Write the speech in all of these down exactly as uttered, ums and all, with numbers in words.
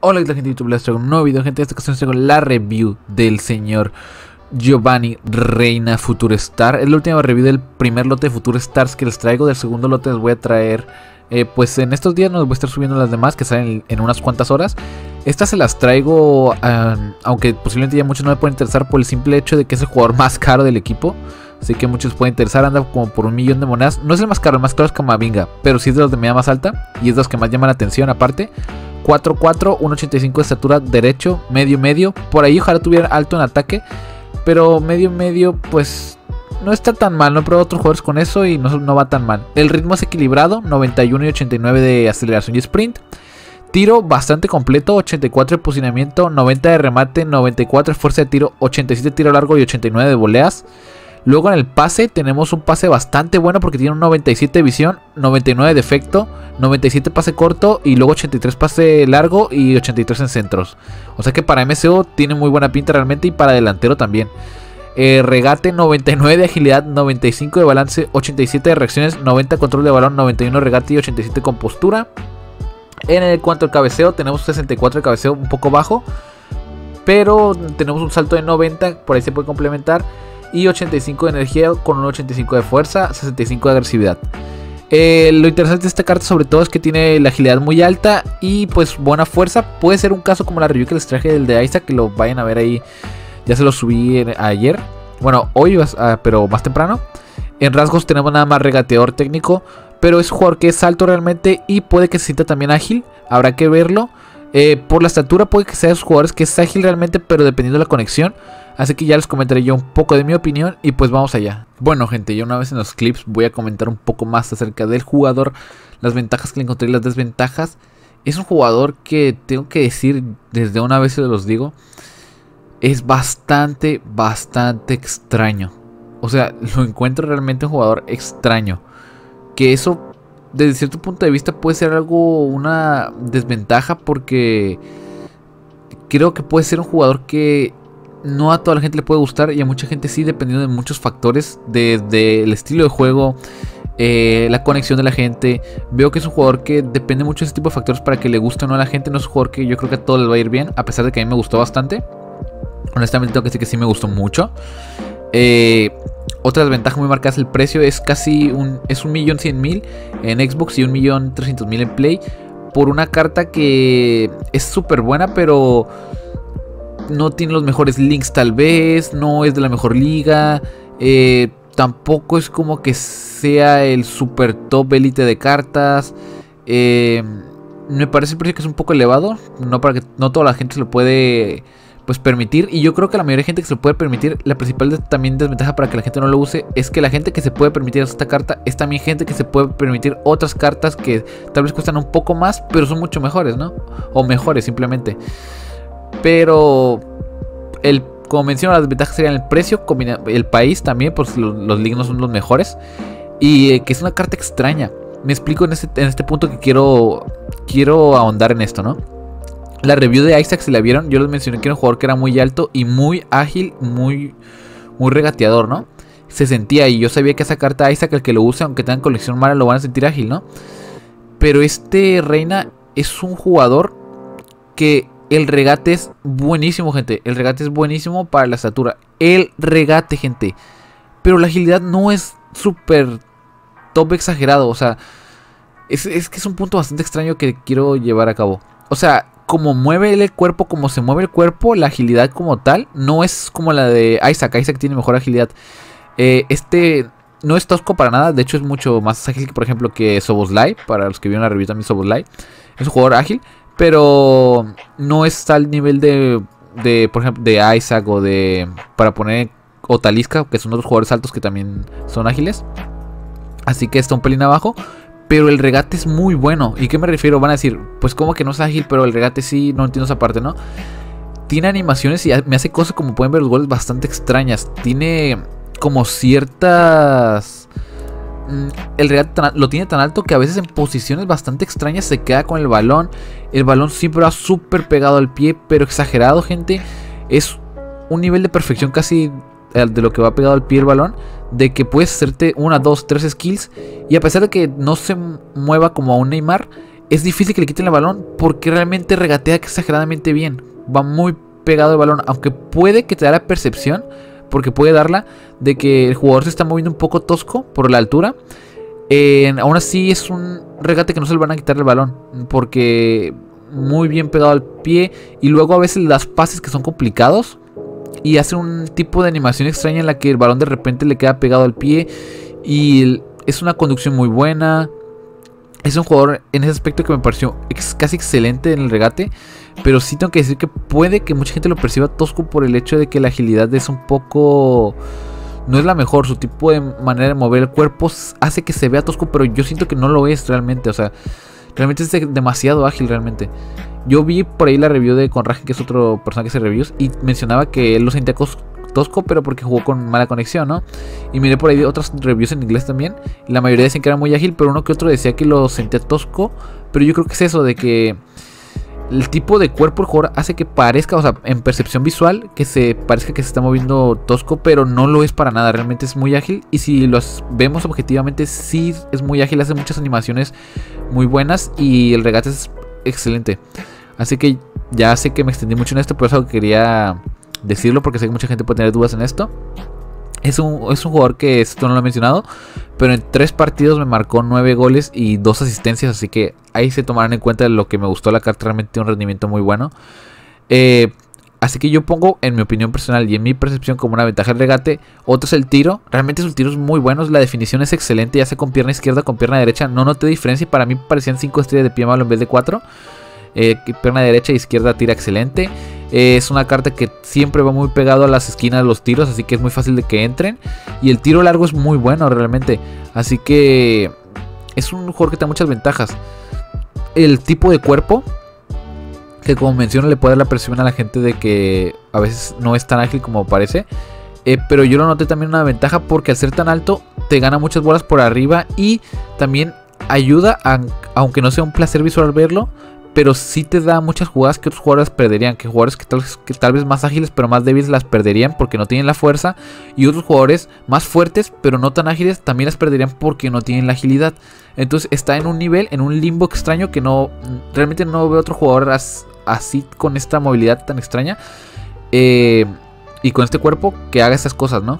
Hola, ¿qué tal, gente de YouTube? Les traigo un nuevo video, gente. En esta ocasión les traigo la review del señor Giovanni Reina Future Star. Es la última review del primer lote de Future Stars que les traigo. Del segundo lote les voy a traer, eh, pues en estos días no les voy a estar subiendo las demás que salen en unas cuantas horas. Estas se las traigo, uh, aunque posiblemente ya muchos no me pueden interesar por el simple hecho de que es el jugador más caro del equipo. Así que muchos pueden interesar, anda como por un millón de monedas. No es el más caro, el más caro es Camavinga, pero sí es de los de media más alta y es de los que más llaman la atención aparte. cuatro cuatro, uno ochenta y cinco de estatura, derecho, medio medio. Por ahí ojalá tuviera alto en ataque, pero medio medio pues no está tan mal. No he probado otros jugadores con eso y no, no va tan mal. El ritmo es equilibrado, noventa y uno y ochenta y nueve de aceleración y sprint. Tiro bastante completo, ochenta y cuatro de posicionamiento, noventa de remate, noventa y cuatro de fuerza de tiro, ochenta y siete de tiro largo y ochenta y nueve de voleas. Luego en el pase tenemos un pase bastante bueno porque tiene un noventa y siete de visión, noventa y nueve de efecto, noventa y siete pase corto y luego ochenta y tres pase largo y ochenta y tres en centros. O sea que para M C O tiene muy buena pinta realmente y para delantero también. Eh, regate noventa y nueve de agilidad, noventa y cinco de balance, ochenta y siete de reacciones, noventa control de balón, noventa y uno de regate y ochenta y siete con postura. En el cuanto al cabeceo tenemos sesenta y cuatro de cabeceo, un poco bajo, pero tenemos un salto de noventa, por ahí se puede complementar. Y ochenta y cinco de energía con un ochenta y cinco de fuerza, sesenta y cinco de agresividad. Eh, lo interesante de esta carta sobre todo es que tiene la agilidad muy alta y pues buena fuerza. Puede ser un caso como la review que les traje del de Isaac, que lo vayan a ver ahí. Ya se lo subí en, ayer. Bueno, hoy, uh, pero más temprano. En rasgos tenemos nada más regateador técnico, pero es un jugador que es alto realmente y puede que se sienta también ágil. Habrá que verlo. Eh, por la estatura puede que sea de esos jugadores que es ágil realmente, pero dependiendo de la conexión. Así que ya les comentaré yo un poco de mi opinión y pues vamos allá. Bueno, gente, ya una vez en los clips voy a comentar un poco más acerca del jugador, las ventajas que le encontré y las desventajas. Es un jugador que tengo que decir, desde una vez se los digo, es bastante, bastante extraño. O sea, lo encuentro realmente un jugador extraño. Que eso, desde cierto punto de vista, puede ser algo, una desventaja porque creo que puede ser un jugador que no a toda la gente le puede gustar y a mucha gente sí, dependiendo de muchos factores, desde el estilo de juego, eh, la conexión de la gente. Veo que es un jugador que depende mucho de ese tipo de factores para que le guste o no a la gente. No es un jugador que yo creo que a todos les va a ir bien, a pesar de que a mí me gustó bastante. Honestamente tengo que decir que sí me gustó mucho. Eh, otra desventaja muy marcada es el precio. Es casi un, es un millón cien mil en Xbox y un millón trescientos mil en Play. Por una carta que es súper buena, pero no tiene los mejores links tal vez, no es de la mejor liga, eh, tampoco es como que sea el super top élite de cartas. eh, Me parece el precio que es un poco elevado, no, para que, no toda la gente se lo puede pues permitir, y yo creo que la mayoría de gente que se lo puede permitir, la principal de, también desventaja para que la gente no lo use, es que la gente que se puede permitir esta carta es también gente que se puede permitir otras cartas que tal vez cuestan un poco más, pero son mucho mejores, ¿no? O mejores simplemente. Pero el, como menciono, las desventajas serían el precio, el país también, pues los, los leagues no son los mejores. Y eh, que es una carta extraña. Me explico en este, en este punto que quiero, quiero ahondar en esto, ¿no? La review de Isaac, si la vieron, yo les mencioné que era un jugador que era muy alto y muy ágil, muy, muy regateador, ¿no? Se sentía, y yo sabía que esa carta Isaac, el que lo use, aunque tengan colección mala, lo van a sentir ágil, ¿no? Pero este Reina es un jugador que el regate es buenísimo, gente. El regate es buenísimo para la estatura. El regate, gente. Pero la agilidad no es súper top exagerado. O sea, es, es que es un punto bastante extraño que quiero llevar a cabo. O sea, como mueve el cuerpo, como se mueve el cuerpo, la agilidad como tal no es como la de Isaac. Isaac tiene mejor agilidad. Eh, este no es tosco para nada. De hecho es mucho más ágil que, por ejemplo, que Szoboszlai. Para los que vieron la review también, Szoboszlai es un jugador ágil, pero no está al nivel de, de, por ejemplo, de Isaac o de, para poner, o Talisca, que son otros jugadores altos que también son ágiles. Así que está un pelín abajo, pero el regate es muy bueno. ¿Y qué me refiero? Van a decir, pues como que no es ágil, pero el regate sí, no entiendo esa parte, ¿no? Tiene animaciones y me hace cosas, como pueden ver los goles, bastante extrañas. Tiene como ciertas... El regate tan, lo tiene tan alto que a veces en posiciones bastante extrañas se queda con el balón. El balón siempre va súper pegado al pie, pero exagerado, gente. Es un nivel de perfección casi de lo que va pegado al pie el balón, de que puedes hacerte una, dos, tres skills y a pesar de que no se mueva como a un Neymar, es difícil que le quiten el balón porque realmente regatea exageradamente bien. Va muy pegado el balón, aunque puede que te da la percepción, porque puede darla, de que el jugador se está moviendo un poco tosco por la altura. Eh, aún así es un regate que no se le van a quitar el balón, porque muy bien pegado al pie. Y luego a veces las pases que son complicados y hace un tipo de animación extraña en la que el balón de repente le queda pegado al pie. Y el, es una conducción muy buena. Es un jugador en ese aspecto que me pareció ex, casi excelente en el regate. Pero sí tengo que decir que puede que mucha gente lo perciba tosco por el hecho de que la agilidad es un poco... no es la mejor. Su tipo de manera de mover el cuerpo hace que se vea tosco, pero yo siento que no lo es realmente. O sea, realmente es demasiado ágil realmente. Yo vi por ahí la review de Conrad, que es otro persona que hace reviews, y mencionaba que él lo sentía tosco, pero porque jugó con mala conexión, ¿no? Y miré por ahí otras reviews en inglés también. Y la mayoría decían que era muy ágil, pero uno que otro decía que lo sentía tosco. Pero yo creo que es eso, de que el tipo de cuerpo del jugador hace que parezca, o sea, en percepción visual, que se parezca que se está moviendo tosco, pero no lo es para nada. Realmente es muy ágil. Y si lo vemos objetivamente, sí es muy ágil. Hace muchas animaciones muy buenas y el regate es excelente. Así que ya sé que me extendí mucho en esto, pero eso quería decirlo porque sé que mucha gente puede tener dudas en esto. Es un, es un jugador que esto no lo he mencionado, pero en tres partidos me marcó nueve goles y dos asistencias. Así que ahí se tomarán en cuenta lo que me gustó la carta. Realmente tiene un rendimiento muy bueno. Eh, así que yo pongo, en mi opinión personal y en mi percepción, como una ventaja el regate. Otro es el tiro. Realmente su tiro es muy bueno. La definición es excelente. Ya sea con pierna izquierda, con pierna derecha. No noté diferencia y para mí parecían cinco estrellas de pie malo en vez de cuatro. Eh, pierna derecha e izquierda tira excelente. Eh, es una carta que siempre va muy pegado a las esquinas de los tiros, así que es muy fácil de que entren. Y el tiro largo es muy bueno realmente. Así que es un jugador que tiene muchas ventajas. El tipo de cuerpo, que como menciono le puede dar la percepción a la gente de que a veces no es tan ágil como parece. Eh, pero yo lo noté también una ventaja porque al ser tan alto te gana muchas bolas por arriba. Y también ayuda, a, aunque no sea un placer visual verlo, pero sí te da muchas jugadas que otros jugadores perderían. Que jugadores que tal, que tal vez más ágiles pero más débiles las perderían porque no tienen la fuerza. Y otros jugadores más fuertes pero no tan ágiles también las perderían porque no tienen la agilidad. Entonces está en un nivel, en un limbo extraño que no... realmente no veo otro jugador as, así con esta movilidad tan extraña. Eh, y con este cuerpo que haga esas cosas, ¿no?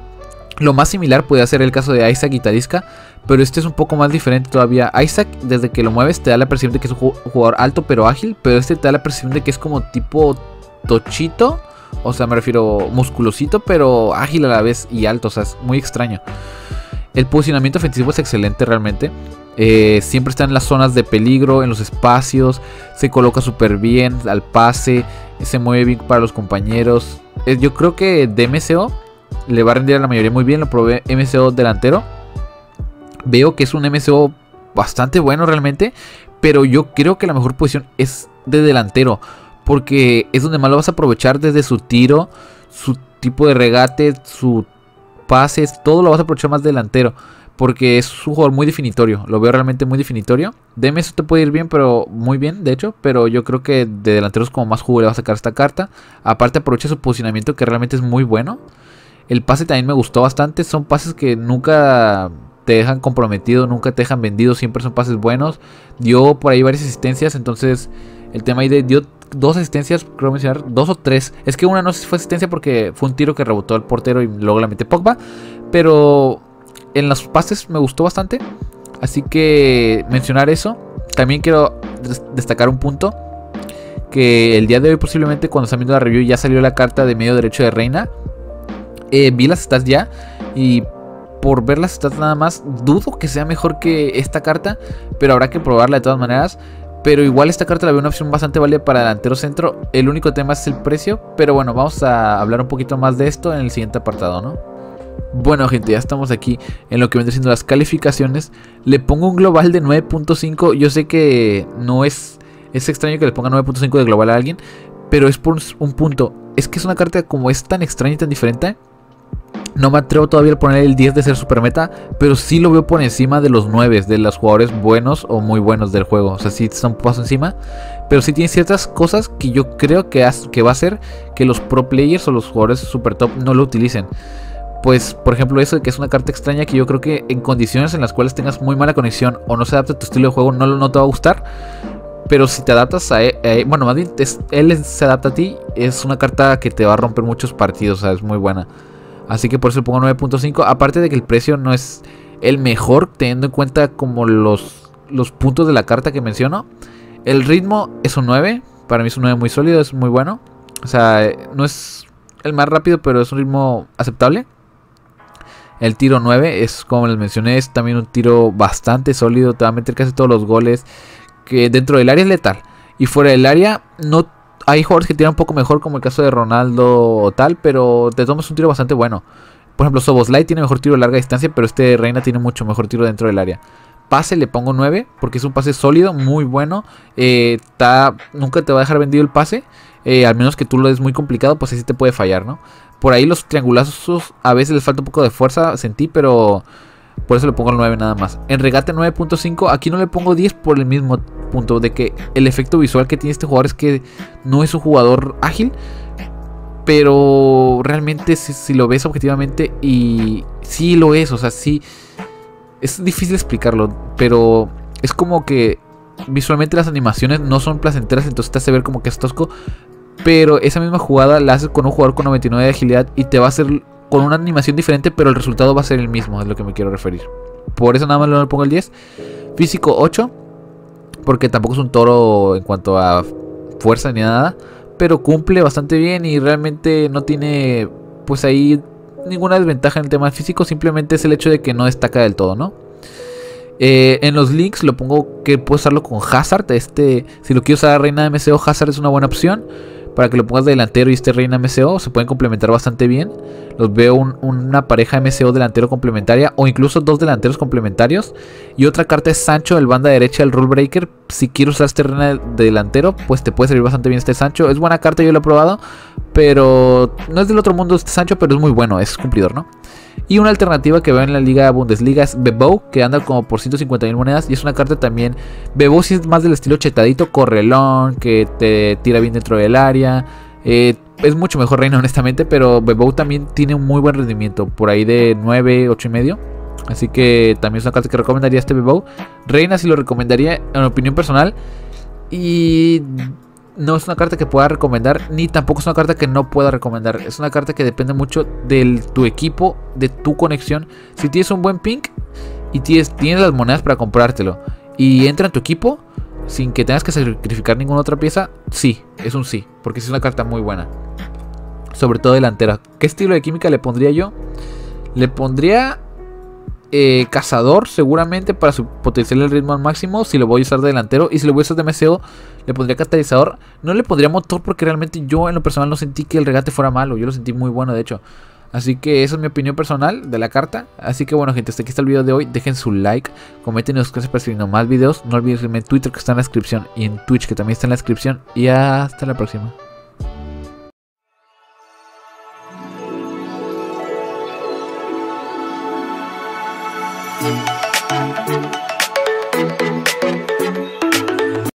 Lo más similar puede ser el caso de Isaac y Talisca, pero este es un poco más diferente todavía. Isaac, desde que lo mueves, te da la percepción de que es un jugador alto pero ágil, pero este te da la percepción de que es como tipo tochito, o sea, me refiero musculosito, pero ágil a la vez y alto, o sea, es muy extraño. El posicionamiento ofensivo es excelente realmente. Eh, siempre está en las zonas de peligro, en los espacios, se coloca súper bien al pase, se mueve bien para los compañeros. Eh, yo creo que de M C O le va a rendir a la mayoría muy bien. Lo probé M C O delantero. Veo que es un M C O bastante bueno realmente, pero yo creo que la mejor posición es de delantero, porque es donde más lo vas a aprovechar desde su tiro, su tipo de regate, su pases, todo lo vas a aprovechar más delantero, porque es un jugador muy definitorio. Lo veo realmente muy definitorio. De M C O te puede ir bien, pero muy bien de hecho, pero yo creo que de delanteros como más jugo le va a sacar esta carta. Aparte aprovecha su posicionamiento que realmente es muy bueno. El pase también me gustó bastante. Son pases que nunca te dejan comprometido, nunca te dejan vendido. Siempre son pases buenos. Dio por ahí varias asistencias. Entonces el tema ahí de dio dos asistencias, creo mencionar, dos o tres. Es que una no fue asistencia porque fue un tiro que rebotó al portero y luego la mete Pogba. Pero en los pases me gustó bastante. Así que mencionar eso. También quiero destacar un punto, que el día de hoy posiblemente cuando están viendo la review ya salió la carta de medio derecho de Reina. Eh, vi las stats ya y por ver las stats nada más dudo que sea mejor que esta carta, pero habrá que probarla de todas maneras. Pero igual esta carta la veo una opción bastante válida para delantero centro. El único tema es el precio, pero bueno, vamos a hablar un poquito más de esto en el siguiente apartado, ¿no? Bueno gente, ya estamos aquí en lo que vendrán siendo las calificaciones. Le pongo un global de nueve punto cinco. Yo sé que no es, es extraño que le ponga nueve punto cinco de global a alguien, pero es por un punto. Es que es una carta como es tan extraña y tan diferente. No me atrevo todavía a poner el diez de ser super meta, pero sí lo veo por encima de los nueve, de los jugadores buenos o muy buenos del juego. O sea, sí está un paso encima, pero sí tiene ciertas cosas que yo creo que, que va a hacer que los pro players o los jugadores super top no lo utilicen. pues por ejemplo eso de que es una carta extraña que yo creo que en condiciones en las cuales tengas muy mala conexión o no se adapta a tu estilo de juego no, no te va a gustar. Pero si te adaptas a él, eh, bueno, más bien es, él se adapta a ti, es una carta que te va a romper muchos partidos, o sea, es muy buena. Así que por eso le pongo nueve punto cinco. Aparte de que el precio no es el mejor, teniendo en cuenta como los, los puntos de la carta que menciono. El ritmo es un nueve, para mí es un nueve muy sólido, es muy bueno. O sea, no es el más rápido, pero es un ritmo aceptable. El tiro nueve es, como les mencioné, es también un tiro bastante sólido, te va a meter casi todos los goles. Que dentro del área es letal. Y fuera del área no hay jugadores que tiran un poco mejor, como el caso de Ronaldo o tal, pero te tomas un tiro bastante bueno. Por ejemplo, Szoboszlai tiene mejor tiro de larga distancia, pero este Reina tiene mucho mejor tiro dentro del área. Pase le pongo nueve, porque es un pase sólido, muy bueno. Eh, ta, nunca te va a dejar vendido el pase, eh, al menos que tú lo des muy complicado, pues así te puede fallar, ¿no? Por ahí los triangulazos a veces les falta un poco de fuerza, sentí, pero por eso le pongo el nueve nada más. En regate nueve punto cinco, aquí no le pongo diez por el mismo punto de que el efecto visual que tiene este jugador es que no es un jugador ágil, pero realmente si, si lo ves objetivamente, y sí lo es, o sea, sí es difícil explicarlo, pero es como que visualmente las animaciones no son placenteras, entonces te hace ver como que es tosco, pero esa misma jugada la haces con un jugador con noventa y nueve de agilidad y te va a hacer con una animación diferente, pero el resultado va a ser el mismo, es lo que me quiero referir. Por eso nada más le pongo el diez. Físico ocho, porque tampoco es un toro en cuanto a fuerza ni nada, pero cumple bastante bien y realmente no tiene pues ahí ninguna desventaja en el tema del físico, simplemente es el hecho de que no destaca del todo, ¿no? Eh, en los links lo pongo que puedo usarlo con Hazard. Este, si lo quiero usar a Reina M C O, Hazard es una buena opción para que lo pongas de delantero y este Reina M C O. Se pueden complementar bastante bien. Los veo un, una pareja M C O delantero complementaria, o incluso dos delanteros complementarios. Y otra carta es Sancho, el banda derecha, el Rule Breaker. Si quiero usar este Reina de delantero, pues te puede servir bastante bien este Sancho. Es buena carta, yo lo he probado, pero no es del otro mundo este Sancho, pero es muy bueno, es cumplidor, ¿no? Y una alternativa que veo en la Liga Bundesliga es Bebo, que anda como por ciento cincuenta mil monedas. Y es una carta también. Bebo sí es más del estilo chetadito, correlón, que te tira bien dentro del área. Eh, es mucho mejor Reina, honestamente, pero Bebo también tiene un muy buen rendimiento, por ahí de nueve, ocho y medio. Así que también es una carta que recomendaría este Bebo. Reina sí lo recomendaría en opinión personal. Y no es una carta que pueda recomendar, ni tampoco es una carta que no pueda recomendar. Es una carta que depende mucho de tu equipo, de tu conexión. Si tienes un buen ping y tienes, tienes las monedas para comprártelo y entra en tu equipo sin que tengas que sacrificar ninguna otra pieza, sí, es un sí, porque es una carta muy buena. Sobre todo delantera. ¿Qué estilo de química le pondría yo? Le pondría Eh, cazador seguramente para su potenciar el ritmo al máximo, si lo voy a usar de delantero. Y si lo voy a usar de M C O, le pondría catalizador. No le pondría motor porque realmente yo en lo personal no sentí que el regate fuera malo. Yo lo sentí muy bueno, de hecho. Así que esa es mi opinión personal de la carta. Así que bueno, gente, hasta aquí está el video de hoy. Dejen su like, comenten y suscríbanse para seguir más videos. No olviden seguirme en Twitter, que está en la descripción, y en Twitch, que también está en la descripción. Y hasta la próxima. Thank you.